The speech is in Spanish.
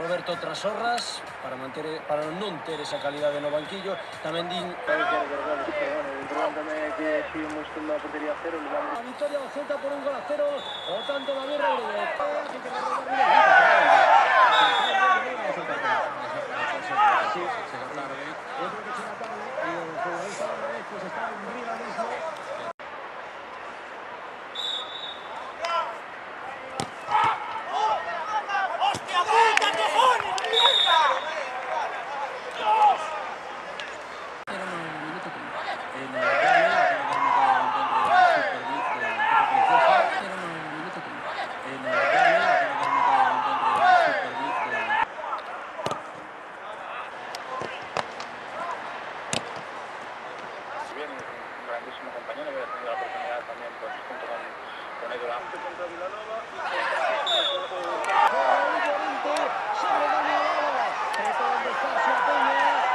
Roberto Trasorras para non ter esa calidade no banquillo. Tamén din a victoria do Celta por 1-0, o tanto David Rodríguez. Grandísimo compañero, que he tenido la oportunidad también junto con Eduardo contra Vilanova. Sobre Dani Alaba, trató de estar su Peña.